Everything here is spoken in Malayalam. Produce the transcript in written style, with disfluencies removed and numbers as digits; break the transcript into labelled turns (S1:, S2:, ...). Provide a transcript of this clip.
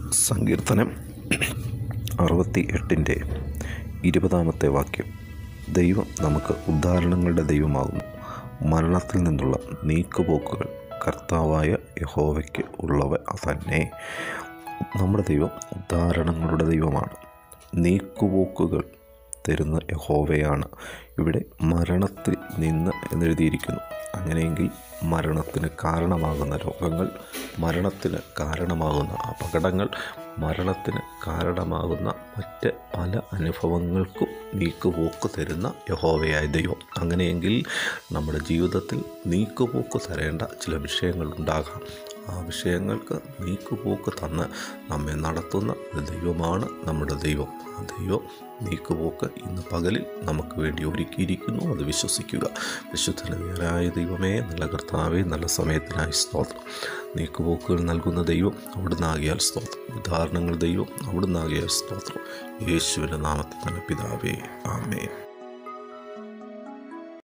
S1: സങ്കീർത്തനം 68-20 വാക്യം. ദൈവം നമുക്ക് ഉദ്ധാരണങ്ങളുടെ ദൈവമാകുന്നു. മരണത്തിൽ നിന്നുള്ള നീക്കുപോക്കുകൾ കർത്താവായ യഹോവയ്ക്ക് ഉള്ളവ തന്നെ. നമ്മുടെ ദൈവം ഉദ്ധാരണങ്ങളുടെ ദൈവമാണ്. നീക്കുപോക്കുകൾ തരുന്ന യഹോവയാണ്. ഇവിടെ മരണത്തിൽ നിന്ന് എന്നെഴുതിയിരിക്കുന്നു. അങ്ങനെയെങ്കിൽ മരണത്തിന് കാരണമാകുന്ന രോഗങ്ങൾ, മരണത്തിന് കാരണമാകുന്ന അപകടങ്ങൾ, മരണത്തിന് കാരണമാകുന്ന മറ്റ് പല അനുഭവങ്ങൾക്കും നീക്കുപോക്ക് തരുന്ന യഹോവയായ ദൈവം. അങ്ങനെയെങ്കിൽ നമ്മുടെ ജീവിതത്തിൽ നീക്കുപോക്ക് തരേണ്ട ചില വിഷയങ്ങളുണ്ടാകാം. ആ വിഷയങ്ങൾക്ക് നീക്കുപോക്ക് തന്ന് നമ്മെ നടത്തുന്ന ഒരു ദൈവമാണ് നമ്മുടെ ദൈവം. ആ ദൈവം നീക്കുപോക്ക് ഇന്ന് പകലിൽ നമുക്ക് വേണ്ടി ഒരുക്കിയിരിക്കുന്നു. അത് വിശ്വസിക്കുക. വിശുദ്ധനായ ദൈവമേ, നല്ല കർത്താവേ, നല്ല സമയത്തിനായി സ്തോത്രം. നീക്കുപോക്കുകൾ നൽകുന്ന ദൈവം അവിടുന്ന് ആകിയാൽ സ്തോത്രം. ഉദാഹരണങ്ങൾ ദൈവം അവിടുന്ന് ആകിയാൽ സ്തോത്രം. യേശുവിൻ്റെ നാമത്തിൽ തന്നെ പിതാവേ, ആമേൻ.